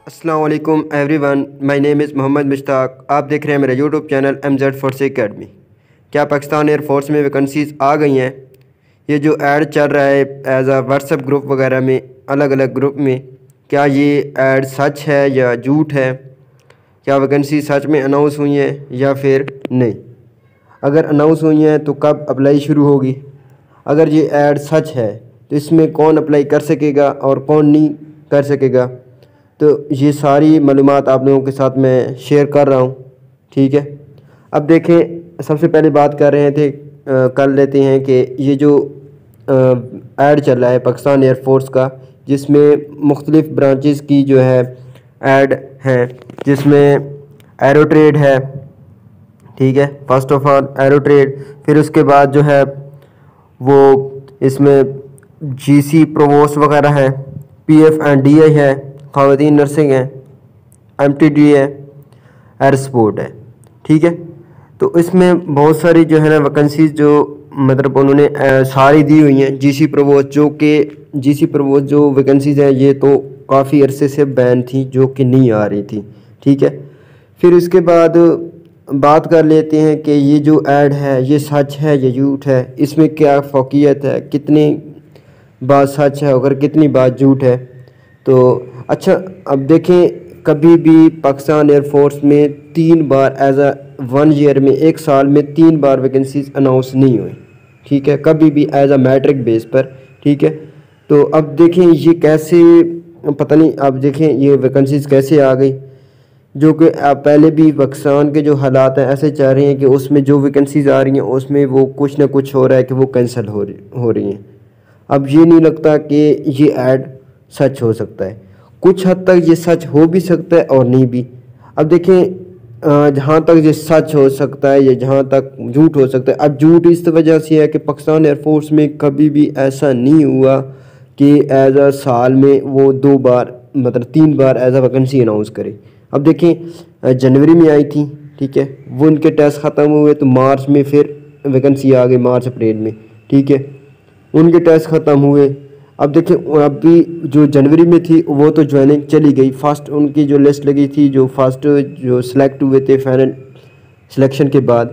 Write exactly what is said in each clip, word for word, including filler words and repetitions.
अस्सलाम वालेकुम everyone, my name is Mohammad Mushtaq. आप देख रहे हैं मेरा YouTube channel M Z force academy. क्या पाकिस्तान एयरफोर्स में वैकेंसीज़ आ गई हैं? ये जो ऐड चल रहा है एज आ व्हाट्सएप ग्रुप वगैरह में, अलग अलग ग्रुप में, क्या ये ऐड सच है या झूठ है? क्या वैकेंसी सच में अनाउंस हुई हैं या फिर नहीं? अगर अनाउंस हुई हैं तो कब अप्लाई शुरू होगी? अगर ये ऐड सच है तो इसमें कौन अप्लाई कर सकेगा और कौन नहीं कर सकेगा? तो ये सारी मालूमात आप लोगों के साथ मैं शेयर कर रहा हूँ, ठीक है। अब देखें, सबसे पहले बात कर रहे थे आ, कर लेते हैं कि ये जो ऐड चल रहा है पाकिस्तान एयरफोर्स का, जिसमें मुख्तलिफ़ ब्रांचेस की जो है ऐड हैं, जिसमें एरो ट्रेड है, ठीक है। First of all aero trade, फिर उसके बाद जो है वो इसमें जीसी प्रोवोस्ट वगैरह है, पीएफ एंड डीआई है, ख़वातीन नर्सिंग है, एमटीडी है, एयर सपोर्ट है, ठीक है। तो इसमें बहुत सारी जो है ना वैकेंसीज जो मतलब उन्होंने सारी दी हुई हैं। जीसी प्रोवोस्ट जो कि जीसी प्रोवोस्ट जो वैकेंसीज हैं ये तो काफ़ी अरसे से बैन थी, जो कि नहीं आ रही थी, ठीक है। फिर इसके बाद बात कर लेते हैं कि ये जो ऐड है ये सच है या झूठ है, इसमें क्या फ़ौक़ियत है, कितनी बात सच है और कितनी बात झूठ है। तो अच्छा, अब देखें, कभी भी पाकिस्तान एयरफोर्स में तीन बार एज अ वन ईयर में, एक साल में तीन बार वैकेंसीज अनाउंस नहीं हुई, ठीक है, कभी भी एज अ मैट्रिक बेस पर, ठीक है। तो अब देखें ये कैसे, पता नहीं, अब देखें ये वैकेंसीज कैसे आ गई, जो कि पहले भी पाकिस्तान के जो हालात हैं ऐसे चाह रहे हैं कि उसमें जो वैकेंसीज आ रही हैं उसमें वो कुछ ना कुछ हो रहा है कि वो कैंसिल हो रही हो रही हैं। अब ये नहीं लगता कि ये ऐड सच हो सकता है। कुछ हद तक ये सच हो भी सकता है और नहीं भी। अब देखें, जहाँ तक ये सच हो सकता है या जहाँ तक झूठ हो सकता है, अब झूठ इस वजह से है कि पाकिस्तान एयरफोर्स में कभी भी ऐसा नहीं हुआ कि एज अ साल में वो दो बार मतलब तीन बार एज अ वैकेंसी अनाउंस करे। अब देखें, जनवरी में आई थी, ठीक है, वो उनके टेस्ट ख़त्म हुए तो मार्च में फिर वैकेंसी आ गई, मार्च अप्रैल में, ठीक है, उनके टेस्ट ख़त्म हुए। अब देखें, अभी जो जनवरी में थी वो तो ज्वाइनिंग चली गई, फर्स्ट उनकी जो लिस्ट लगी थी, जो फर्स्ट जो सिलेक्ट हुए थे फाइनल सिलेक्शन के बाद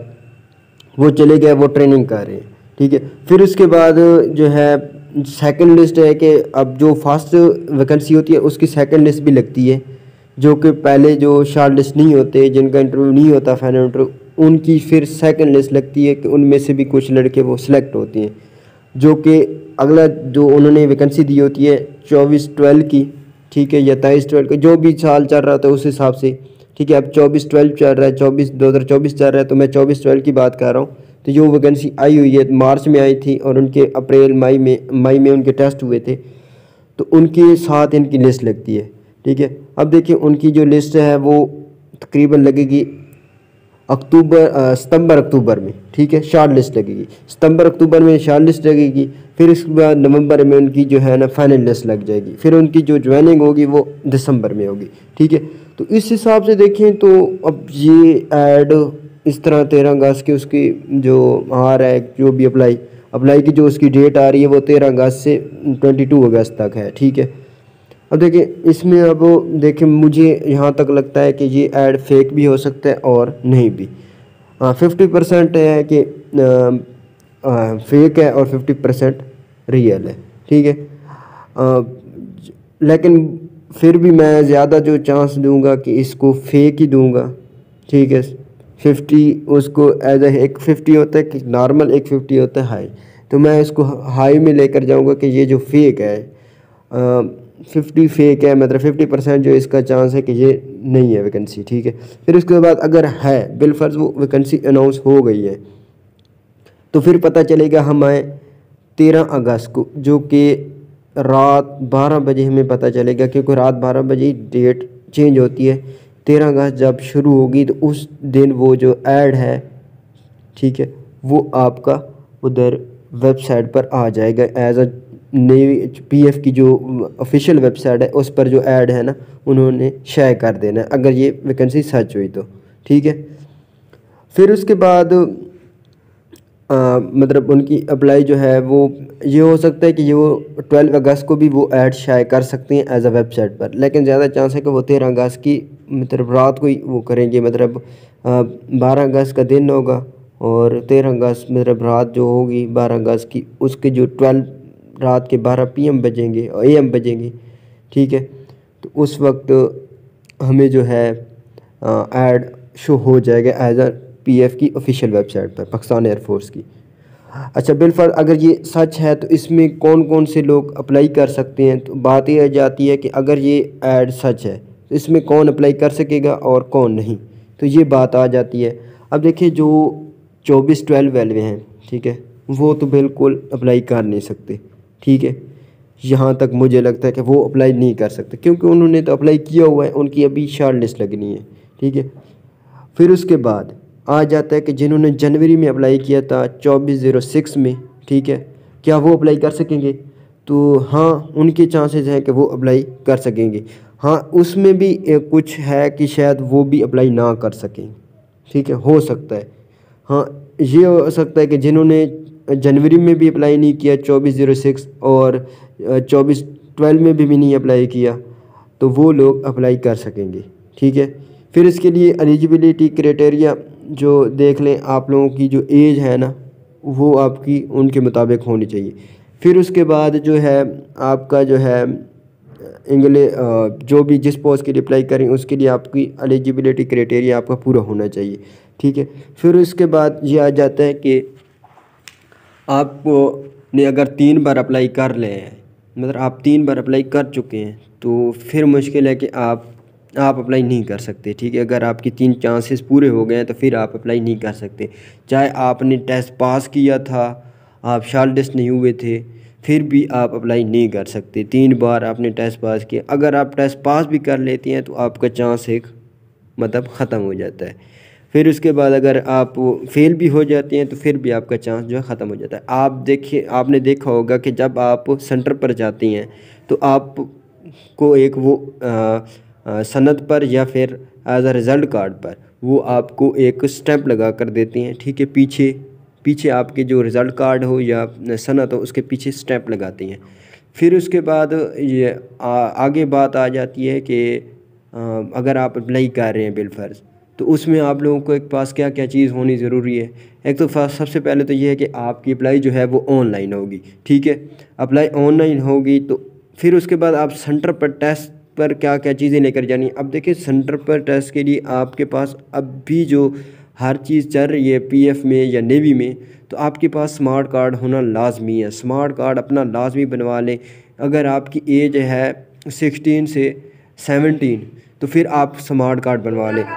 वो चले गए, वो ट्रेनिंग कर रहे हैं, ठीक है। फिर उसके बाद जो है सेकंड लिस्ट है कि अब जो फर्स्ट वैकेंसी होती है उसकी सेकंड लिस्ट भी लगती है, जो कि पहले जो शॉर्ट लिस्ट नहीं होते, जिनका इंटरव्यू नहीं होता फाइनल इंटरव्यू, उनकी फिर सेकंड लिस्ट लगती है कि उनमें से भी कुछ लड़के वो सिलेक्ट होते हैं, जो कि अगला जो उन्होंने वैकेंसी दी होती है चौबीस ट्वेल्व की, ठीक है, या तेईस ट्वेल्व का, जो भी साल चल रहा था उस हिसाब से, ठीक है। अब चौबीस ट्वेल्व चल रहा है, चौबीस दो हज़ार चौबीस चल रहा है, तो मैं चौबीस ट्वेल्व की बात कर रहा हूँ। तो जो वैकेंसी आई हुई है मार्च में आई थी और उनके अप्रैल मई में मई में उनके टेस्ट हुए थे, तो उनके साथ इनकी लिस्ट लगती है, ठीक है। अब देखिए, उनकी जो लिस्ट है वो तकरीबन लगेगी अक्टूबर सितंबर अक्टूबर में, ठीक है, शॉर्ट लिस्ट लगेगी सितंबर अक्टूबर में, शॉर्ट लिस्ट लगेगी। फिर इसके बाद नवंबर में उनकी जो है ना फाइनल लिस्ट लग जाएगी, फिर उनकी जो ज्वाइनिंग होगी वो दिसंबर में होगी, ठीक है। तो इस हिसाब से देखें तो अब ये ऐड इस तरह तेरह अगस्त की उसकी जो आ रहा है, जो भी अप्लाई अप्लाई की जो उसकी डेट आ रही है वो तेरह अगस्त से ट्वेंटी टू अगस्त तक है, ठीक है। अब देखिए, इसमें अब देखिए, मुझे यहाँ तक लगता है कि ये ऐड फेक भी हो सकता है और नहीं भी। हाँ, फिफ्टी परसेंट है कि आ, फेक है और फिफ्टी परसेंट रियल है, ठीक है। आ, लेकिन फिर भी मैं ज़्यादा जो चांस दूंगा कि इसको फेक ही दूंगा, ठीक है। फिफ्टी उसको एज ए एक फिफ्टी होता है कि नॉर्मल, एक फिफ्टी होता है हाई, तो मैं इसको हाई में लेकर जाऊंगा कि ये जो फेक है आ, फिफ्टी फेक है, मतलब फिफ्टी परसेंट जो इसका चांस है कि ये नहीं है वैकेंसी, ठीक है। फिर उसके बाद अगर है बिलफर्ज वो वैकेंसी अनाउंस हो गई है, तो फिर पता चलेगा हमें तेरह अगस्त को, जो कि रात बारह बजे हमें पता चलेगा, क्योंकि रात बारह बजे डेट चेंज होती है। तेरह अगस्त जब शुरू होगी तो उस दिन वो जो ऐड है, ठीक है, वो आपका उधर वेबसाइट पर आ जाएगा एज अ नई पीएफ की जो ऑफिशियल वेबसाइट है उस पर जो ऐड है ना उन्होंने शेयर कर देना है, अगर ये वैकेंसी सच हुई तो, ठीक है। फिर उसके बाद आ, मतलब उनकी अप्लाई जो है वो ये हो सकता है कि ये वो ट्वेल्व अगस्त को भी वो ऐड शाये कर सकती हैं एज अ वेबसाइट पर, लेकिन ज़्यादा चांस है कि वो तेरह अगस्त की मतलब रात को ही वो करेंगे। मतलब बारह अगस्त का दिन होगा और तेरह अगस्त मतलब रात जो होगी बारह अगस्त की, उसके जो ट्वेल्व रात के बारह पी एम बजेंगे और ए एम बजेंगे, ठीक है। तो उस वक्त हमें जो है ऐड शो हो जाएगा एज अ पी एफ की ऑफिशियल वेबसाइट पर, पाकिस्तान एयरफोर्स की। अच्छा बिलफर, अगर ये सच है तो इसमें कौन कौन से लोग अप्लाई कर सकते हैं? तो बात ये आ जाती है कि अगर ये ऐड सच है तो इसमें कौन अप्लाई कर सकेगा और कौन नहीं, तो ये बात आ जाती है। अब देखिए जो चौबीस ट्वेल्व वाले हैं, ठीक है, वो तो बिल्कुल अप्लाई कर नहीं सकते, ठीक है। यहाँ तक मुझे लगता है कि वो अप्लाई नहीं कर सकते क्योंकि उन्होंने तो अप्लाई किया हुआ है, उनकी अभी शॉर्ट लिस्ट लगनी है, ठीक है। फिर उसके बाद आ जाता है कि जिन्होंने जनवरी में अप्लाई किया था चौबीस ज़ीरो सिक्स में, ठीक है, क्या वो अप्लाई कर सकेंगे? तो हाँ, उनके चांसेस हैं कि वो अप्लाई कर सकेंगे। हाँ, उसमें भी कुछ है कि शायद वो भी अप्लाई ना कर सकें, ठीक है, हो सकता है। हाँ, ये हो सकता है कि जिन्होंने जनवरी में भी अप्लाई नहीं किया चौबीस ज़ीरो सिक्स और चौबीस ट्वेल्व में भी, भी नहीं अप्लाई किया, तो वो लोग अप्लाई कर सकेंगे, ठीक है। फिर इसके लिए एलिजिबिलिटी क्राइटेरिया जो देख लें, आप लोगों की जो एज है ना वो आपकी उनके मुताबिक होनी चाहिए। फिर उसके बाद जो है आपका जो है इंग्लिश जो भी जिस पोस्ट के लिए अप्लाई करें उसके लिए आपकी एलिजिबिलिटी क्राइटेरिया आपका पूरा होना चाहिए, ठीक है। फिर उसके बाद ये आ जाता है कि आपको ने अगर तीन बार अप्लाई कर ले हैं, मतलब आप तीन बार अप्लाई कर चुके हैं, तो फिर मुश्किल है कि आप आप अप्लाई नहीं कर सकते, ठीक है। अगर आपकी तीन चांसेस पूरे हो गए हैं तो फिर आप अप्लाई नहीं कर सकते। चाहे आपने टेस्ट पास किया था, आप शॉर्ट लिस्ट नहीं हुए थे, फिर भी आप अप्लाई नहीं कर सकते। तीन बार आपने टेस्ट पास किया, अगर आप टेस्ट पास भी कर लेती हैं तो आपका चांस एक मतलब ख़त्म हो जाता है। फिर उसके बाद अगर आप फेल भी हो जाती हैं तो फिर भी आपका चांस जो है ख़त्म हो जाता है। आप देखिए, आपने देखा होगा कि जब आप सेंटर पर जाती हैं तो आप को एक वो आ, आ, सनद पर या फिर एज अ रिज़ल्ट कार्ड पर वो आपको एक स्टैंप लगा कर देती हैं, ठीक है। पीछे पीछे आपके जो रिज़ल्ट कार्ड हो या सनद हो उसके पीछे स्टैंप लगाती हैं। फिर उसके बाद ये आ, आगे बात आ जाती है कि अगर आप अप्लाई कर रहे हैं बिलफर्ज, तो उसमें आप लोगों को एक पास क्या क्या चीज़ होनी ज़रूरी है। एक तो सबसे पहले तो ये है कि आपकी अप्लाई जो है वो ऑनलाइन होगी, ठीक है। अप्लाई ऑनलाइन होगी तो फिर उसके बाद आप सेंटर पर टेस्ट पर क्या क्या चीज़ें लेकर जानी। अब देखिए, सेंटर पर टेस्ट के लिए आपके पास अब भी जो हर चीज़ चल रही है पीएफ में या नेवी में, तो आपके पास स्मार्ट कार्ड होना लाजमी है। स्मार्ट कार्ड अपना लाजमी बनवा लें। अगर आपकी एज है सिक्सटीन से सेवनटीन तो फिर आप स्मार्ट कार्ड बनवा लें।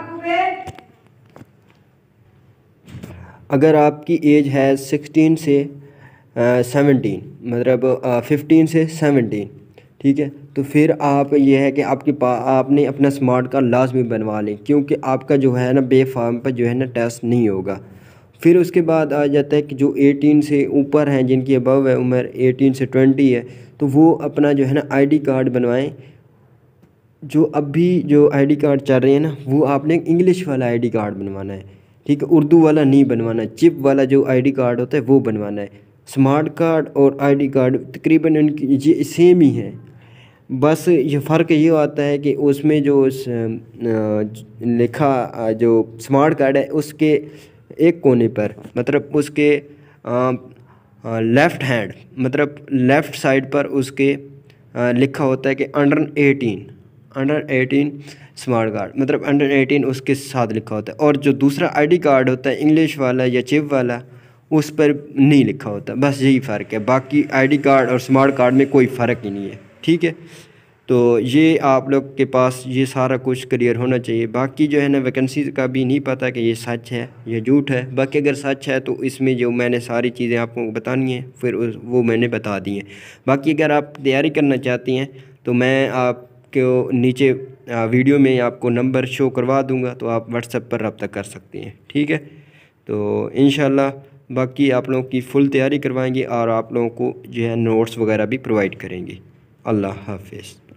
अगर आपकी एज है सिक्सटीन से सेवनटीन मतलब फिफ्टीन से सेवनटीन, ठीक है, तो फिर आप ये है कि आपके पास आपने अपना स्मार्ट कार्ड लाजमी बनवा लें, क्योंकि आपका जो है ना बे फार्म पर जो है ना टेस्ट नहीं होगा। फिर उसके बाद आ जाता है कि जो एटीन से ऊपर हैं, जिनकी अबव है उम्र एटीन से ट्वेंटी है, तो वो अपना जो है ना आईडी कार्ड बनवाएं। जो अभी जो आईडी कार्ड चल रहे हैं ना, वो आपने इंग्लिश वाला आईडी कार्ड बनवाना है, ठीक है, उर्दू वाला नहीं बनवाना। चिप वाला जो आईडी कार्ड होता है वो बनवाना है। स्मार्ट कार्ड और आईडी कार्ड तकरीबन इनकी ये सेम ही है, बस ये फ़र्क ये आता है कि उसमें जो लिखा जो स्मार्ट कार्ड है उसके एक कोने पर, मतलब उसके लेफ़्ट हैंड मतलब लेफ़्ट साइड पर उसके आ, लिखा होता है कि under eighteen under eighteen smart card, मतलब अंडर एटीन उसके साथ लिखा होता है। और जो दूसरा आईडी कार्ड होता है इंग्लिश वाला या चिप वाला, उस पर नहीं लिखा होता। बस यही फ़र्क है, बाकी आईडी कार्ड और स्मार्ट कार्ड में कोई फ़र्क ही नहीं है, ठीक है। तो ये आप लोग के पास ये सारा कुछ क्लियर होना चाहिए। बाकी जो है ना वैकेंसी का भी नहीं पता कि ये सच है या झूठ है। बाकी अगर सच है तो इसमें जो मैंने सारी चीज़ें आपको बतानी है फिर वो मैंने बता दी हैं। बाकी अगर आप तैयारी करना चाहती हैं तो मैं आपको नीचे वीडियो में आपको नंबर शो करवा दूँगा, तो आप व्हाट्सएप पर रब्ता कर सकती हैं, ठीक है। तो इंशाल्लाह बाकी आप लोगों की फ़ुल तैयारी करवाएंगे और आप लोगों को जो है नोट्स वगैरह भी प्रोवाइड करेंगे। अल्लाह हाफिज़।